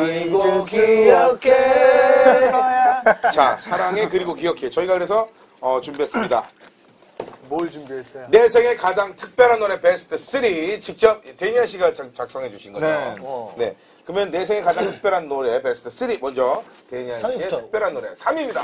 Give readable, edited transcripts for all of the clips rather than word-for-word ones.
그리고 기억해. 자, 사랑해 그리고 기억해. 저희가 그래서 준비했습니다. 뭘 준비했어요? 내 생에 가장 특별한 노래 베스트 3 직접 데니아 씨가 작성해 주신 거죠. 네. 네. 그러면 내 생에 가장 특별한 노래 베스트 3 먼저 데니아 씨의 특별한 노래 3위입니다.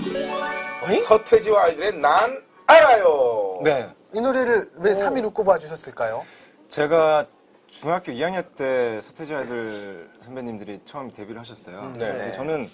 서태지와 아이들의 난 알아요. 네. 이 노래를 왜 3위로 꼽아주셨을까요? 제가 중학교 2학년 때 서태지 아이들 선배님들이 처음 데뷔를 하셨어요. 네. 근데 저는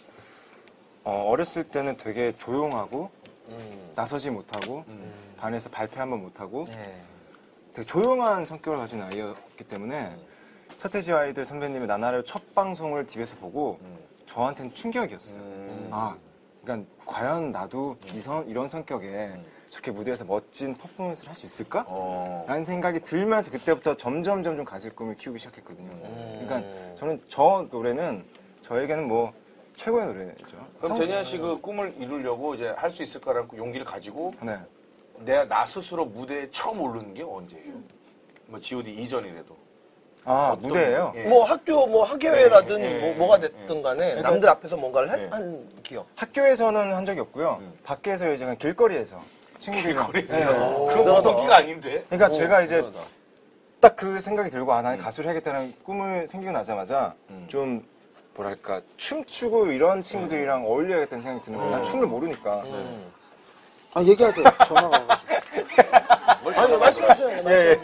어렸을 때는 되게 조용하고 나서지 못하고 반에서 발표 한번 못하고 되게 조용한 성격을 가진 아이였기 때문에 서태지 아이들 선배님의 나나를 첫 방송을 TV에서 보고 저한테는 충격이었어요. 아, 그러니까 과연 나도 이런 성격에 저렇게 무대에서 멋진 퍼포먼스를 할 수 있을까? 라는 생각이 들면서 그때부터 점점 가실 꿈을 키우기 시작했거든요. 그러니까 저는 저 노래는 저에게는 뭐 최고의 노래죠. 그럼 데니아 씨 그 꿈을 이루려고 이제 할 수 있을까라는 용기를 가지고 네. 나 스스로 무대에 처음 오르는 게 언제예요? 뭐 G.O.D 이전이라도. 아, 무대예요? 예. 뭐 학교 뭐 학예회라든 예. 뭐가 됐든 간에 남들 앞에서 뭔가를 한 기억. 학교에서는 한 적이 없고요. 밖에서 이제 그냥 길거리에서 친구들이랑. 그래서 그건 보통 끼가 아닌데. 그러니까 제가 이제 딱 그 생각이 들고 난 가수를 해야겠다는 꿈을 생기고 나자마자 좀 뭐랄까 춤추고 이런 친구들이랑 어울려야겠다는 생각이 드는 거예요. 난 춤을 모르니까. 아, 얘기하세요. 전화가 와가지고. 아니 말씀하세요. 예.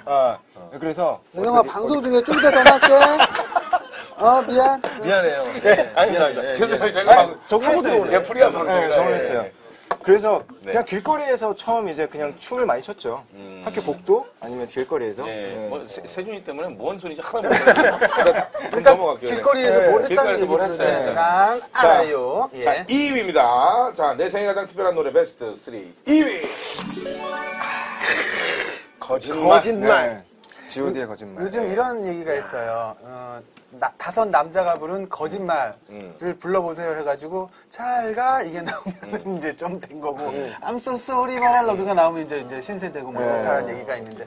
그래서 영아, 방송 중에 좀 이따 전화할게. 미안. 미안해요. 아닙니다. 죄송해요. 제가 적응했어요. 예, 프리한 방송. 네, 적응했어요. 그래서 그냥 길거리에서 처음 이제 그냥 춤을 많이 췄죠. 학교 복도 아니면 길거리에서. 네. 네. 뭐 세준이 때문에 뭔 소리인지 하나 모르겠어요. 일단 넘어갈게요. 길거리에서 네. 뭘 했다는 길거리에서 뭘 얘기를 했어요. 네. 난 알아요. 예. 자, 2위입니다. 자, 내 생에 가장 특별한 노래 베스트 3. 2위. 거짓말. 네. G.O.D의 거짓말. 요즘 이런 얘기가 있어요. 5 남자가 부른 거짓말을 불러보세요 해가지고 잘 가 이게 나오면 이제 좀 된 거고 I'm so sorry 말할러브가 나오면 이제 신세되고 뭐 이렇다는 얘기가 있는데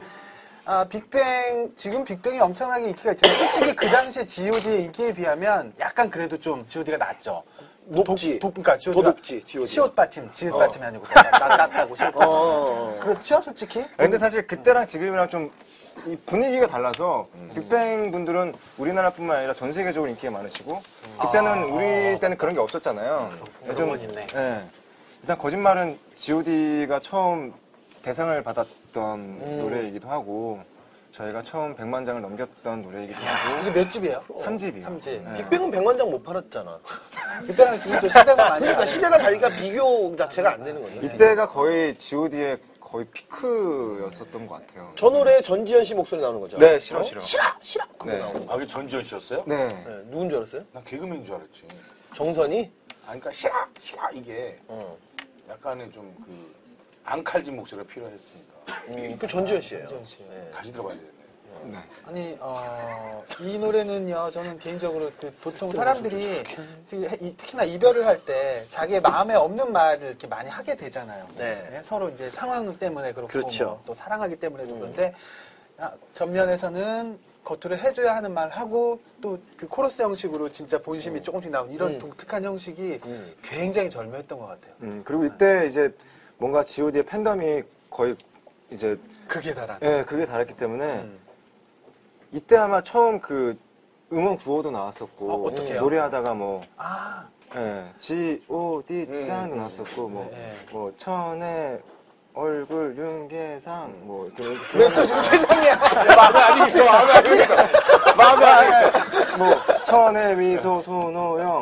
지금 빅뱅이 엄청나게 인기가 있지만 솔직히 그 당시에 G.O.D의 인기에 비하면 약간 그래도 좀 G.O.D가 낫죠. 높지. 그러니까 더 높지. 시옷 받침, 지읒 받침이 아니고 낫다고 시옷 받침. 그렇죠, 솔직히. 근데 사실 그때랑 지금이랑 좀 이 분위기가 달라서 빅뱅 분들은 우리나라뿐만 아니라 전 세계적으로 인기가 많으시고 그때는 우리 때는 그런 게 없었잖아요. 그런 건 있네. 예. 일단 거짓말은 G.O.D가 처음 대상을 받았던 노래이기도 하고 저희가 처음 100만 장을 넘겼던 노래이기도 하고 이게 몇 집이에요? 3집이요. 3집. 빅뱅은 100만 장 못 팔았잖아. 그때랑 지금 또 시대가 많이 그러니까 시대가 다르니까 비교 자체가 안 되는 거죠. 이때가 거의 G.O.D의 거의 피크였었던 것 같아요. 저 노래 전지현 씨 목소리 나오는 거죠? 네, 싫어. 싫어. 그거 네. 나오는 거. 아, 그게 전지현 씨였어요? 네. 네, 누군 줄 알았어요? 난 개그맨인 줄 알았지. 정선이? 그러니까 싫어 이게 약간의 좀 그 앙칼진 목소리가 필요했으니까. 그 전지현 씨예요. 다시 들어봐야 되겠네. 네. 아니, 이 노래는요, 저는 개인적으로 보통 사람들이 특히나 이별을 할 때 자기의 마음에 없는 말을 이렇게 많이 하게 되잖아요. 네. 서로 이제 상황 때문에 그렇고 그렇죠. 뭐 또 사랑하기 때문에도 그런데 전면에서는 겉으로 해줘야 하는 말 하고 또 그 코러스 형식으로 진짜 본심이 조금씩 나오는 이런 독특한 형식이 굉장히 절묘했던 것 같아요. 그리고 이때 이제 뭔가 G.O.D의 팬덤이 거의 이제 극에 달한. 예, 그게 달했기 때문에 이때 아마 처음 그 음원 구호도 나왔었고 어떡해요? 노래하다가 뭐 아, 예, G.O.D 짱 나왔었고 뭐 천의 얼굴 윤계상 뭐 왜 또 윤계상이야? 마음에 안 있어. 마음에 안 있어. 뭐 천의 미소 손호영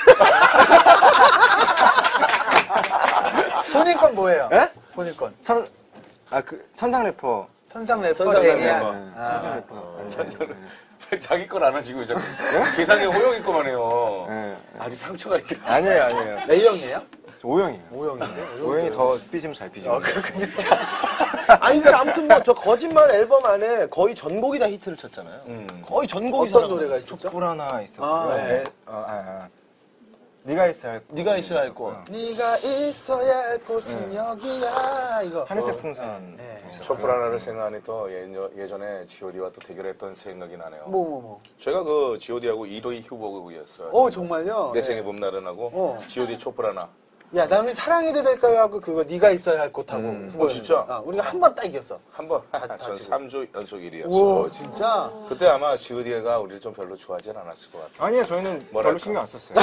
본인 건 뭐예요? 예? 본인 건. 천상 래퍼 천상 래퍼 천상 데니아. 래퍼. 천상 래퍼 자기 걸 안 하시고 자꾸 계상이 호영이 거만 해요. 예. 아직 상처가 있다. 아니에요 A형이에요? O형이에요. O형인데? O형이 더 삐지면 잘 삐지고 아니 근데 아무튼 뭐 저 거짓말 앨범 안에 거의 전곡이 다 히트를 쳤잖아요. 거의 전곡이 어떤 노래가 있었죠? 촛불 하나 있었고요. 네가 있어야 할 곳. 네가 있어야 할 곳. 네가 있어야 할 곳은 여기야. 이거. 하늘색 풍선. 네. 있었어요. 초프라나를 생각하니 또 예전에 G.O.D와 또 대결했던 생각이 나네요. 뭐. 제가 그 G.O.D하고 1위 휴보국이었어요. 정말요? 내 생의 봄날은하고 G.O.D 초프라나. 야, 난 우리 사랑해도 될까요? 하고 그거 네가 있어야 할 곳하고. 후보였는데. 진짜? 우리가 한 번 딱 이겼어. 한 번, 전 3주 연속 1위였어요. 오, 진짜? 그때 아마 G.O.D가 우리를 좀 별로 좋아하진 않았을 것 같아요. 아니요, 저희는 뭐랄까. 별로 신경 안 썼어요.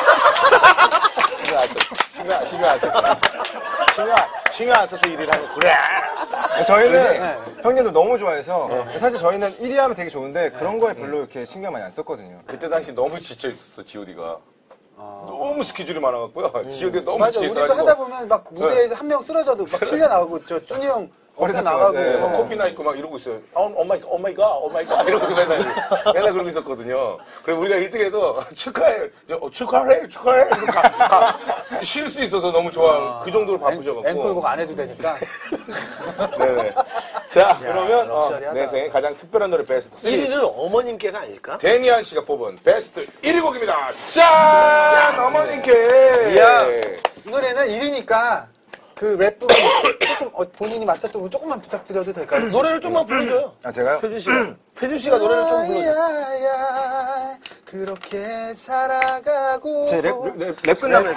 신경 안 써서 1위를 하고 그래. 저희는 형님도 너무 좋아해서 사실 저희는 1위 하면 되게 좋은데 그런 거에 별로 이렇게 신경 많이 안 썼거든요. 그때 당시 너무 지쳐 있었어 G.O.D가. 너무 스케줄이 많아갖고요. G.O.D 너무 맞아, 지쳐 우리도 있어가지고. 하다 보면 막 무대에 한 명 쓰러져도 막 실려 나가고, 저 준이 형 거기서 나가고. 네. 코피나 있고 막 이러고 있어요. 오마이갓 이러고 맨날 그러고 있었거든요. 그래 우리가 1등해도 축하해 이러고 쉴 수 있어서 너무 좋아. 그 정도로 바쁘셔갖고. 앵콜곡 안 해도 되니까. 네네. 자 그러면 럭셔리하다. 내 생에 가장 특별한 노래 베스트 3. 1위는 어머님께가 아닐까? 데니안 씨가 뽑은 베스트 1위 곡입니다. 짠! 어머님께. 야. 이 노래는 1위니까 그 랩 부분 조금 본인이 맡았던 부분 조금만 부탁드려도 될까요? 노래를 좀만 불러줘요. 아, 제가요? 태준 씨가 노래를 좀 불러줘. 야야야 그렇게 살아가고 제 랩 끝나면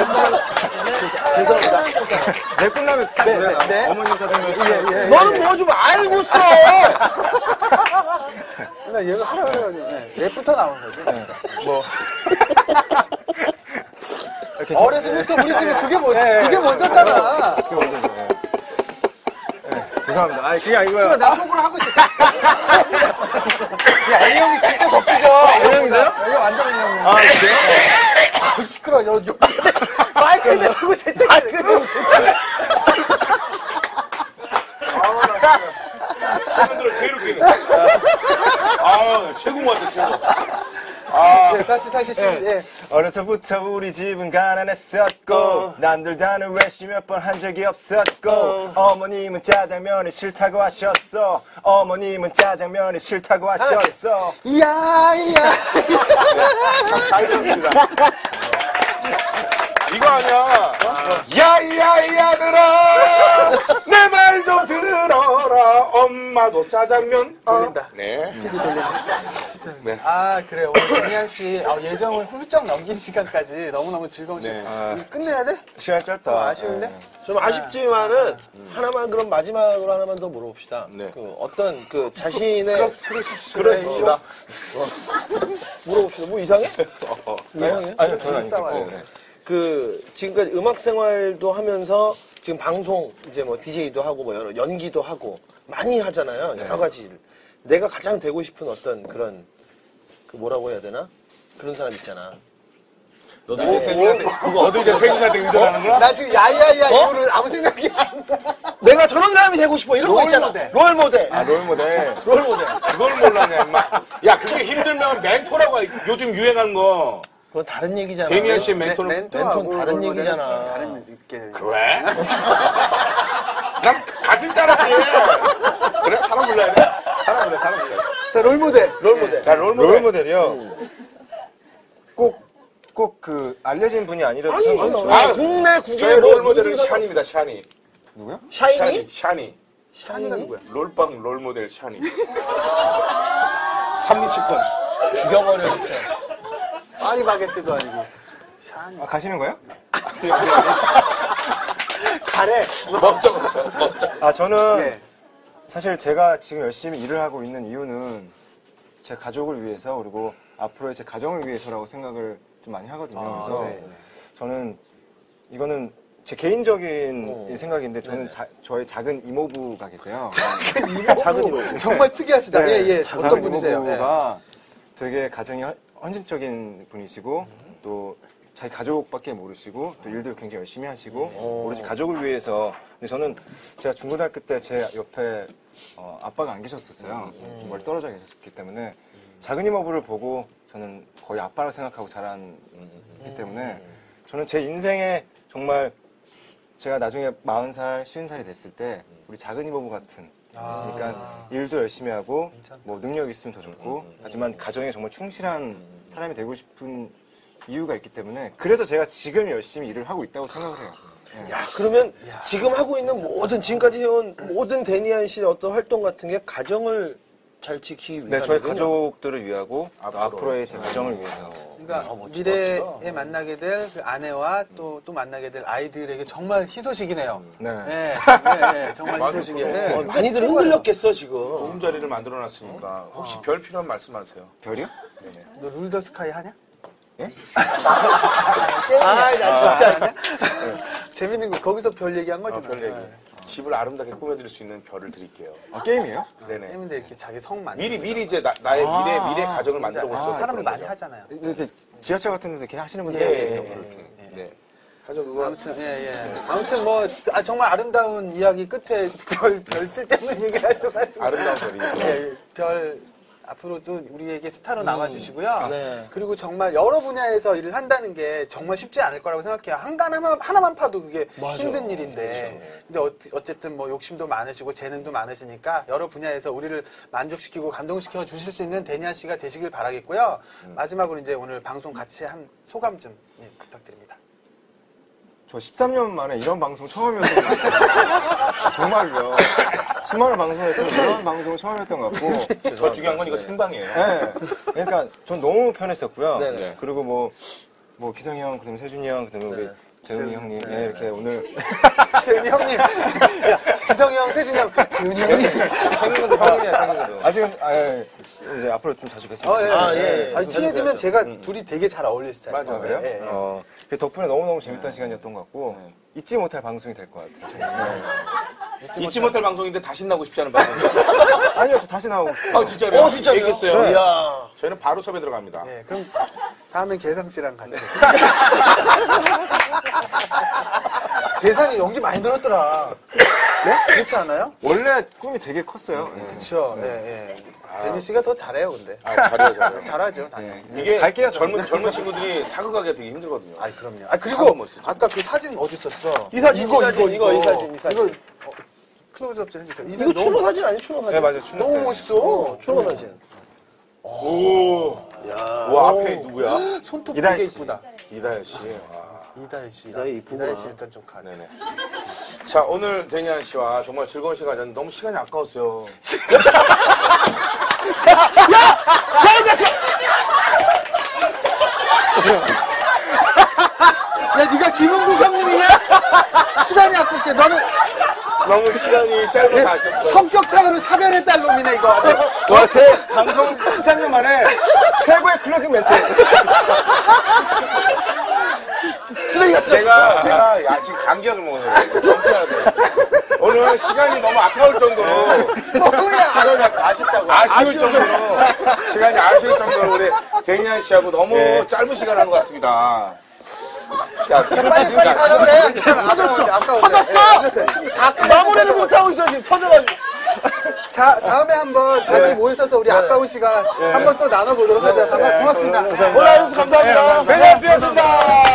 죄송합니다. 랩 끝나면 딱 노래 나와요. 어머님 짜장면. 너는 뭐 좀 알고 써! 나 얘가 하라고 그래가지고 랩부터 나온 거지. 뭐. 이렇게 어렸으면부터 우리 집에 그게 먼저잖아. 그게 먼저죠. 죄송합니다. 아니, 그게 아니고요. 나 속으로 하고 있어. 야, A 형이 진짜 덕지죠. A 형이세요? A 형 완전 A 형이야. 아, 그래요? 아, 시끄러워. 마이크 대고 재채기를 해. 최근들은 제일 웃기네. 최고 같아, 최고. 네, 다시. 예. 어려서부터 우리 집은 가난했었고 남들 다는 외식 몇 번 한 적이 없었고 어머님은 짜장면이 싫다고 하셨어. 어머님은 짜장면이 싫다고 하셨어. 이야. 잘 들었습니다. 이거 아니야. 야들아 내 말 좀 들어라. 엄마도 짜장면 돌린다. 네. PD 돌린다. 아, 그래. 오늘 김희한 씨 예정을 훌쩍 넘긴 시간까지 너무너무 즐거운 시간. 이거 끝내야 돼? 시간이 짧다. 아쉬운데? 좀 아쉽지만은 하나만 그럼 마지막으로 하나만 더 물어봅시다. 네. 그 어떤 그 자신의 그러십시다. 물어봅시다. 뭐 이상해? 이상해? 아니요, 저는 아니었어요. 네. 그 지금까지 음악 생활도 하면서 지금 방송 이제 뭐 DJ도 하고 뭐 여러 연기도 하고 많이 하잖아요. 여러 가지 일. 내가 가장 되고 싶은 어떤 그런 그 뭐라고 해야 되나? 그런 사람 있잖아. 너도 이제 세균한테 의존하는 거야? 나 지금 야야야 이후로 아무 생각이 안 나. 내가 저런 사람이 되고 싶어 이런 거 있잖아. 롤모델. 롤모델. 그걸 몰라냐, 임마. 야, 그게 힘들면 멘토라고 해. 요즘 유행하는 거. 그건 다른 얘기잖아. 데니안 씨의 멘토는 멘토하고 다른 롤모델은 얘기잖아. 다른 있게. 그래? 난 같은 줄 알았지. 그래? 사람 불러야 돼? 사람 불러. 자, 롤모델. 나 롤모델. 롤모델이요. 꼭 그 알려진 분이 아니라도 상관없죠. 아, 국내 국외 저의 롤모델은 샤니입니다, 샤니. 누구요? 샤이니? 샤니. 샤니가 누구야? 롤빵 롤모델 샤니. 삼립식품. 죽여버려 진짜. 파리바게뜨도 아니고. 아, 가시는 거예요? 가래. 먹자. 아, 저는 네. 사실 제가 지금 열심히 일을 하고 있는 이유는 제 가족을 위해서 그리고 앞으로의 제 가정을 위해서라고 생각을 좀 많이 하거든요. 그래서 저는 이거는 제 개인적인 생각인데 저는 저의 작은 이모부가 계세요. 작은 이모. 정말 특이하시다. 예. 어떤 작은 분이세요? 이모부가 되게 가정이 헌신적인 분이시고 또 자기 가족밖에 모르시고 또 일도 굉장히 열심히 하시고 오로지 가족을 위해서. 근데 저는 제가 중고등학교 때 제 옆에 아빠가 안 계셨었어요. 좀 멀리 떨어져 계셨기 때문에 작은 이모부를 보고 저는 거의 아빠라고 생각하고 자랐기 때문에 저는 제 인생에 정말 제가 나중에 40살, 50살이 됐을 때 우리 작은 이모부 같은 그러니까 일도 열심히 하고 뭐 능력 있으면 더 좋고 하지만 가정에 정말 충실한 사람이 되고 싶은 이유가 있기 때문에 그래서 제가 지금 열심히 일을 하고 있다고 생각을 해요. 야, 그러면 지금 하고 있는 지금까지 해온 모든 데니안 씨의 어떤 활동 같은 게 가정을 잘 지키기 위한. 네, 저희 가족들을 위하고 또 앞으로의 제 가정을 위해서. 그러니까 미래에 만나게 될 그 아내와 또 만나게 될 아이들에게 정말 희소식이네요. 네. 네, 정말 맞아요. 희소식인데. 많이들 흔들렸겠어, 지금. 보금자리를 만들어놨으니까 혹시 별 필요한 말씀하세요? 별이요? 네네. 너 룰더 스카이 하냐? 예? 나 진짜 하냐? 재밌는 거 거기서 별 얘기한 거지. 별 얘기. 집을 아름답게 꾸며드릴 수 있는 별을 드릴게요. 아, 게임이에요? 네네. 때문에 이렇게 자기 성 만. 미리 이제 나의 미래 가정을 만들어 볼 수 있는 사람들 많이 하잖아요. 이렇게 지하철 같은 데서 이렇게 하시는 분들 예, 있어요. 그렇게. 네. 하죠 그거. 아무튼 뭐 정말 아름다운 이야기 끝에 별 쓸데없는 얘기를 하셔가지고 아름다운 별이니까. 네, 별 앞으로도 우리에게 스타로 나와주시고요. 네. 그리고 정말 여러 분야에서 일을 한다는 게 정말 쉽지 않을 거라고 생각해요. 하나만 파도 그게 힘든 일인데. 근데 어쨌든 뭐 욕심도 많으시고 재능도 많으시니까 여러 분야에서 우리를 만족시키고 감동시켜 주실 수 있는 데니안 씨가 되시길 바라겠고요. 마지막으로 이제 오늘 방송 같이 한 소감 좀 부탁드립니다. 저 13년 만에 이런 방송 처음이었어요. 정말요. 수많은 방송에서 이런 방송 처음이었던 것 같고. 더 중요한 건 이거 생방이에요. 네. 그러니까 전 너무 편했었고요. 네네. 그리고 뭐 기성이 형, 그다음에 세준이 형, 그다음에 우리 재훈이 형님, 네, 이렇게 오늘 재훈이 형님, 야, 기성이 형, 세준이 형, 재훈이 형님. 생일도 형이야 생일도. 아직은 이제 앞으로 좀 자주 뵀으면 좋겠어요. 아니, 친해지면 제가 둘이 되게 잘 어울릴 스타일. 맞아, 그래요? 예, 예. 그래서 덕분에 너무너무 재밌던 시간이었던 것 같고 잊지 못할 방송이 될 것 같아요. 잊지 못할 방송인데 다시 나고 싶지 않은 방송이에요. 아니요, 저 다시 나오고 싶어요. 아 진짜요? 진짜요? 얘기했어요. 네. 이야. 저희는 바로 섭외 들어갑니다. 예, 그럼 다음엔 개상 씨랑 같이. 개상이 연기 많이 늘었더라. 네? 그렇지 않아요? 원래 꿈이 되게 컸어요. 그렇죠. 예, 예. 데니 씨가 더 잘해요, 근데. 잘해요. 잘하죠, 당연히. 이게 갈게요, 젊은 친구들이 사극하기가 되게 힘들거든요. 아, 그럼요. 아, 그리고 아까 그 사진 어디 있었어? 이 사진, 이 사진. 이거 클로즈업 좀 해주세요. 이 이거 사진 추노 사진 아니에요? 추노 사진? 네, 맞아요. 너무 멋있어. 추노 사진. 와 앞에 누구야? 손톱 이다혜 되게 씨. 이쁘다. 이다혜 씨. 와. 이다혜 씨. 이다혜 이쁘구나. 이다혜 씨 일단 좀 가네. 네네. 자 오늘 데니안 씨와 정말 즐거운 시간 가졌는데 너무 시간이 아까웠어요. 야, 네가 김은국 형님이냐? 시간이 아깝게 너는 너무 시간이 짧아서 아쉽고. 성격상으로 사별의 딸 놈이네 이거. 와, 제 방송 13년 만에 최고의 클로징 멘트였어요. 쓰레기 같은 제가 야 지금 감기약을 먹어요. 정치해야 돼. 오늘 시간이 너무 아까울 정도로 시간이 아쉬울 정도로 시간이 아쉬울 정도로 우리 데니안 씨하고 너무 짧은 시간 한 것 같습니다. 야, 빨리 가라 그래. 터졌어! 마무리를 못하고 있어, 지금. 터져가지고. 자, 다음에 한번 다시 모여서 우리 아까운 시간 한번 또 나눠보도록 하자. 고맙습니다. 올라와주셔서 감사합니다. 데니안 씨였습니다.